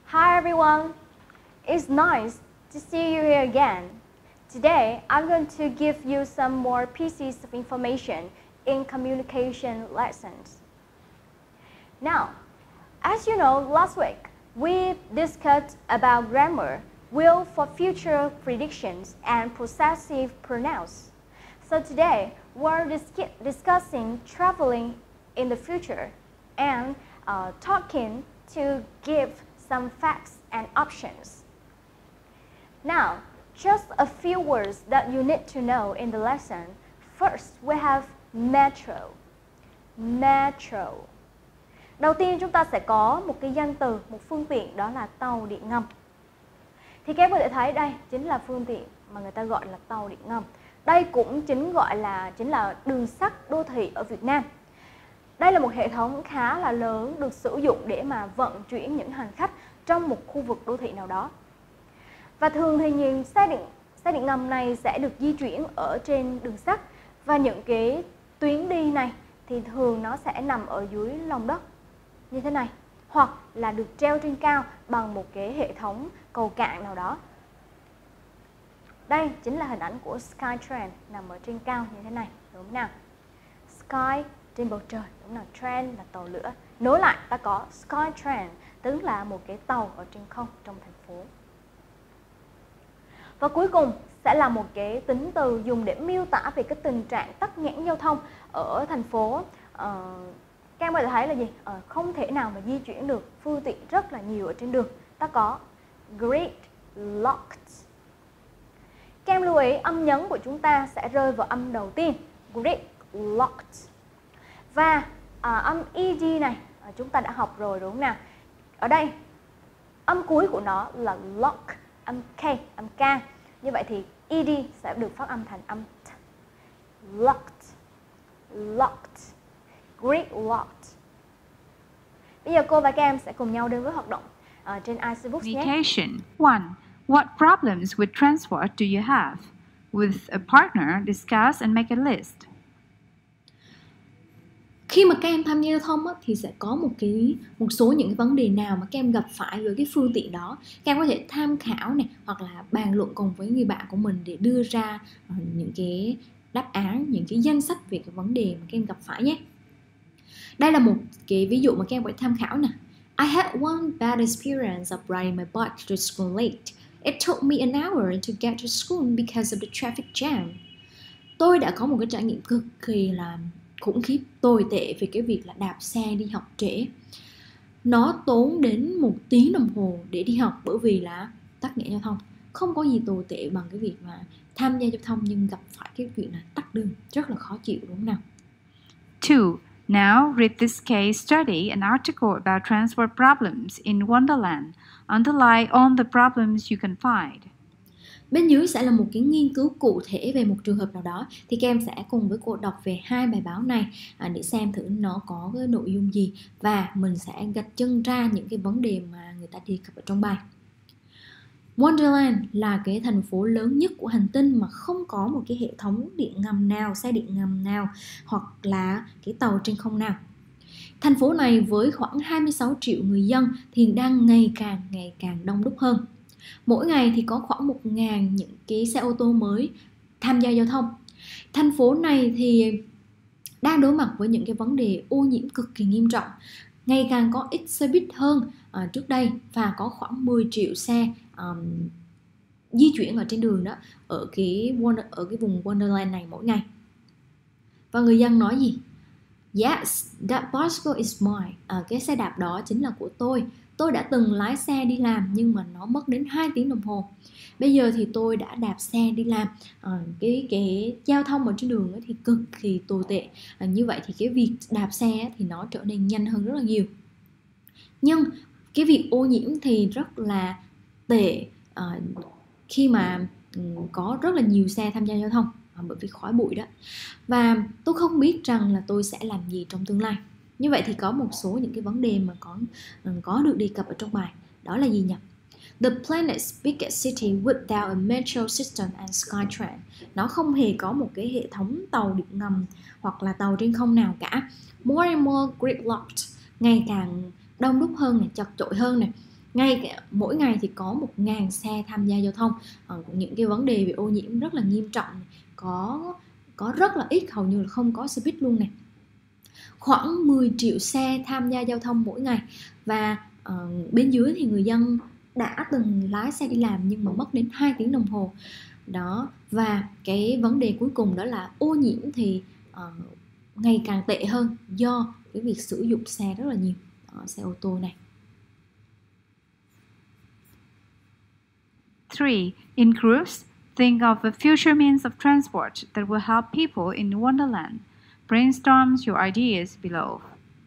Hi everyone, it's nice to see you here again. Today I'm going to give you some more pieces of information in communication lessons. Now, as you know, last week we discussed about grammar, will for future predictions, and possessive pronouns. So today we're discussing traveling in the future and talking to give some facts and options. Now, just a few words that you need to know in the lesson. First, we have metro. Metro. Đầu tiên chúng ta sẽ có một cái danh từ, một phương tiện, đó là tàu điện ngầm. Thì các em có thể thấy đây chính là phương tiện mà người ta gọi là tàu điện ngầm. Đây cũng chính là đường sắt đô thị ở Việt Nam. Đây là một hệ thống khá là lớn được sử dụng để mà vận chuyển những hành khách trong một khu vực đô thị nào đó. Và thường thì những xe điện ngầm này sẽ được di chuyển ở trên đường sắt, và những cái tuyến đi này thì thường nó sẽ nằm ở dưới lòng đất như thế này, hoặc là được treo trên cao bằng một cái hệ thống cầu cạn nào đó. Đây chính là hình ảnh của Skytrain nằm ở trên cao như thế này, đúng không nào? Sky trên bầu trời, đúng là train là tàu lửa. Nối lại ta có Skytrain, tức là một cái tàu ở trên không trong thành phố. Và cuối cùng sẽ là một cái tính từ dùng để miêu tả về cái tình trạng tắc nghẽn giao thông ở thành phố. Các em có thể thấy là gì? Không thể nào mà di chuyển được, phương tiện rất là nhiều ở trên đường. Ta có gridlocked. Các em lưu ý âm nhấn của chúng ta sẽ rơi vào âm đầu tiên, gridlocked. Và âm ed này chúng ta đã học rồi, đúng không nào? Ở đây âm cuối của nó là lock, âm k, âm k. Như vậy thì ed sẽ được phát âm thành âm t. Locked, locked, gridlocked. Bây giờ cô và các em sẽ cùng nhau đến với hoạt động trên IC Books nhé. Vacation 1. What problems with transport do you have? With a partner, discuss and make a list. Khi mà các em tham gia giao thông á, thì sẽ có một số những cái vấn đề nào mà các em gặp phải với cái phương tiện đó. Các em có thể tham khảo này, hoặc là bàn luận cùng với người bạn của mình để đưa ra những cái đáp án, những cái danh sách về cái vấn đề mà các em gặp phải nhé. Đây là một cái ví dụ mà các em có thể tham khảo nè. I had one bad experience of riding my bike to school late. It took me an hour to get to school because of the traffic jam. Tôi đã có một cái trải nghiệm cực kỳ là khủng khiếp, tồi tệ về cái việc là đạp xe đi học trễ. Nó tốn đến 1 tiếng đồng hồ để đi học bởi vì là tắc nghẽn giao thông. Không có gì tồi tệ bằng cái việc mà tham gia giao thông nhưng gặp phải cái chuyện là tắc đường, rất là khó chịu, đúng không nào? 2. Now read this case study an article about transport problems in Wonderland. Underline all the problems you can find. Bên dưới sẽ là một cái nghiên cứu cụ thể về một trường hợp nào đó. Thì các em sẽ cùng với cô đọc về 2 bài báo này để xem thử nó có cái nội dung gì, và mình sẽ gạch chân ra những cái vấn đề mà người ta đề cập ở trong bài. Wonderland là cái thành phố lớn nhất của hành tinh mà không có một cái hệ thống điện ngầm nào, xe điện ngầm nào, hoặc là cái tàu trên không nào. Thành phố này với khoảng 26 triệu người dân thì đang ngày càng đông đúc hơn. Mỗi ngày thì có khoảng 1.000 những cái xe ô tô mới tham gia giao thông. Thành phố này thì đang đối mặt với những cái vấn đề ô nhiễm cực kỳ nghiêm trọng. Ngày càng có ít xe buýt hơn trước đây, và có khoảng 10 triệu xe di chuyển ở trên đường đó, ở cái vùng Wonderland này mỗi ngày. Và người dân nói gì? Yes, that bicycle is mine. Cái xe đạp đó chính là của tôi. Tôi đã từng lái xe đi làm nhưng mà nó mất đến 2 tiếng đồng hồ. Bây giờ thì tôi đã đạp xe đi làm. Cái giao thông ở trên đường thì cực kỳ tồi tệ. Như vậy thì cái việc đạp xe thì nó trở nên nhanh hơn rất là nhiều. Nhưng cái việc ô nhiễm thì rất là tệ khi mà có rất là nhiều xe tham gia giao thông bởi vì khói bụi đó. Và tôi không biết rằng là tôi sẽ làm gì trong tương lai. Như vậy thì có một số những cái vấn đề mà có được đề cập ở trong bài. Đó là gì nhỉ? The planet's biggest city without a metro system and Skytrain. Nó không hề có một cái hệ thống tàu điện ngầm hoặc là tàu trên không nào cả. More and more gridlocked, ngày càng đông đúc hơn này, chật chội hơn này. mỗi ngày thì có 1.000 xe tham gia giao thông. Những cái vấn đề về ô nhiễm rất là nghiêm trọng, có rất là ít, hầu như là không có xe buýt luôn này. Khoảng 10 triệu xe tham gia giao thông mỗi ngày. Và bên dưới thì người dân đã từng lái xe đi làm nhưng mà mất đến 2 tiếng đồng hồ đó. Và cái vấn đề cuối cùng đó là ô nhiễm thì ngày càng tệ hơn do cái việc sử dụng xe rất là nhiều, xe ô tô này. 3. In groups, think of a future means of transport that will help people in Wonderland. Brainstorm your ideas below.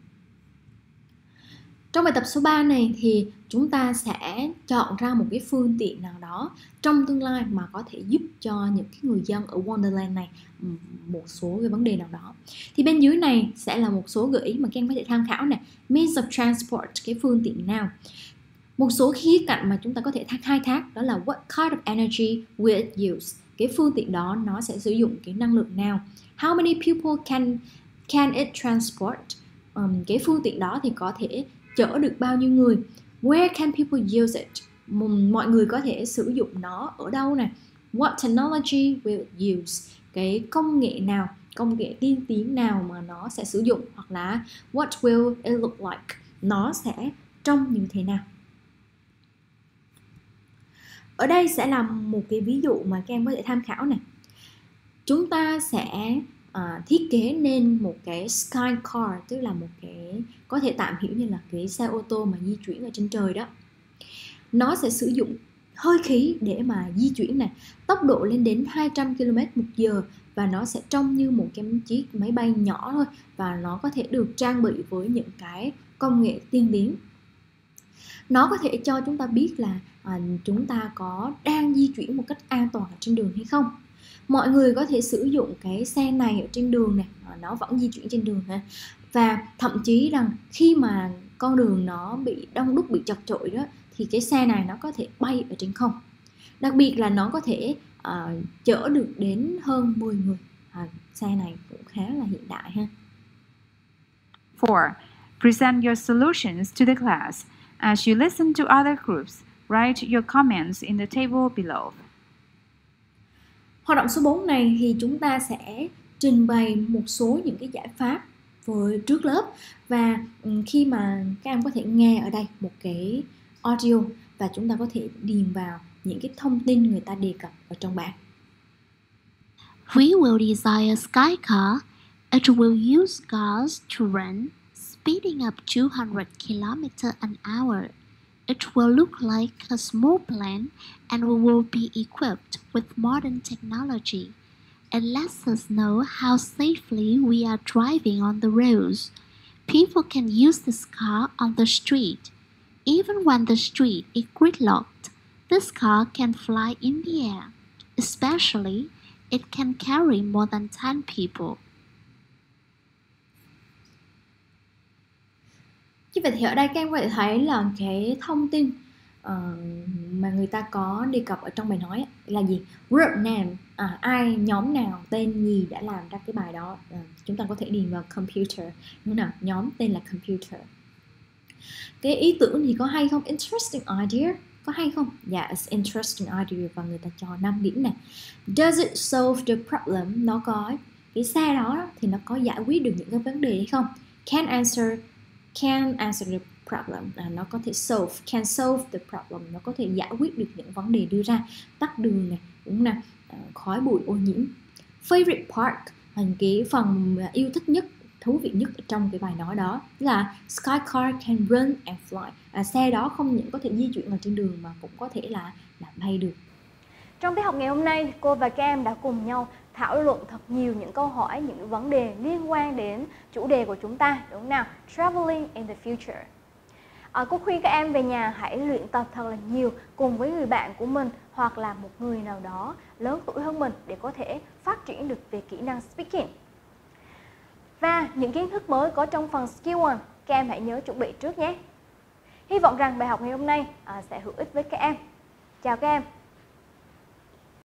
Trong bài tập số 3 này thì chúng ta sẽ chọn ra một cái phương tiện nào đó trong tương lai mà có thể giúp cho những cái người dân ở Wonderland này một số cái vấn đề nào đó. Thì bên dưới này sẽ là một số gợi ý mà các em có thể tham khảo này. Means of transport, cái phương tiện nào. Một số khía cạnh mà chúng ta có thể khai thác đó là what kind of energy will it use. Cái phương tiện đó nó sẽ sử dụng cái năng lượng nào. How many people can it transport. Cái phương tiện đó thì có thể chở được bao nhiêu người. Where can people use it. Mọi người có thể sử dụng nó ở đâu nè. What technology will it use. Cái công nghệ nào, công nghệ tiên tiến nào mà nó sẽ sử dụng. Hoặc là what will it look like. Nó sẽ trông như thế nào. Ở đây sẽ là một cái ví dụ mà các em có thể tham khảo này. Chúng ta sẽ thiết kế nên một cái sky car, tức là một cái có thể tạm hiểu như là cái xe ô tô mà di chuyển ở trên trời đó. Nó sẽ sử dụng hơi khí để mà di chuyển này, tốc độ lên đến 200 km/h và nó sẽ trông như một cái chiếc máy bay nhỏ thôi, và nó có thể được trang bị với những cái công nghệ tiên tiến. Nó có thể cho chúng ta biết là chúng ta có đang di chuyển một cách an toàn ở trên đường hay không. Mọi người có thể sử dụng cái xe này ở trên đường này, nó vẫn di chuyển trên đường. Và thậm chí rằng khi mà con đường nó bị đông đúc, bị chật chội đó, thì cái xe này nó có thể bay ở trên không. Đặc biệt là nó có thể chở được đến hơn 10 người. Xe này cũng khá là hiện đại ha. 4. Present your solutions to the class. As you listen to other groups, write your comments in the table below. Hoạt động số 4 này thì chúng ta sẽ trình bày một số những cái giải pháp trước lớp. Và khi mà các em có thể nghe ở đây một cái audio và chúng ta có thể điền vào những cái thông tin người ta đề cập ở trong bảng. We will design a sky car. It will use gas to run, speeding up 200 km/h. It will look like a small plane and we will be equipped with modern technology. It lets us know how safely we are driving on the roads. People can use this car on the street. Even when the street is gridlocked, this car can fly in the air. Especially, it can carry more than 10 people. Như vậy thì ở đây các em có thể thấy là cái thông tin mà người ta có đề cập ở trong bài nói là gì? Group name, ai, nhóm nào, tên gì đã làm ra cái bài đó. Chúng ta có thể điền vào computer. Như nào? Nhóm tên là computer. Cái ý tưởng thì có hay không? Interesting idea. Có hay không? Yeah, it's interesting idea và người ta cho 5 điểm này. Does it solve the problem? Nó có cái xe đó thì nó có giải quyết được những cái vấn đề hay không? Can answer the problem. Nó có thể can solve the problem. Nó có thể giải quyết được những vấn đề đưa ra. Tắc đường này, đúng nè, khói bụi ô nhiễm. Favorite part, cái phần yêu thích nhất, thú vị nhất trong cái bài nói đó là sky car can run and fly. Xe đó không những có thể di chuyển ở trên đường mà cũng có thể là bay được. Trong tiết học ngày hôm nay, cô và các em đã cùng nhau thảo luận thật nhiều những câu hỏi, những vấn đề liên quan đến chủ đề của chúng ta, đúng không nào? Traveling in the future. Cô khuyên các em về nhà hãy luyện tập thật là nhiều cùng với người bạn của mình hoặc là một người nào đó lớn tuổi hơn mình để có thể phát triển được về kỹ năng speaking. Và những kiến thức mới có trong phần Skill 1, các em hãy nhớ chuẩn bị trước nhé. Hy vọng rằng bài học ngày hôm nay sẽ hữu ích với các em. Chào các em!